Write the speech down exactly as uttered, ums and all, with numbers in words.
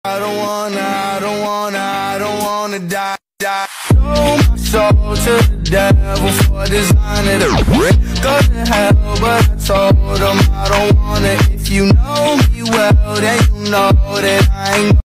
I don't wanna, I don't wanna, I don't wanna die, die. Sold my soul to the devil for designing it. Go to hell, but I told him I don't want it. If you know me well, then you know that I ain't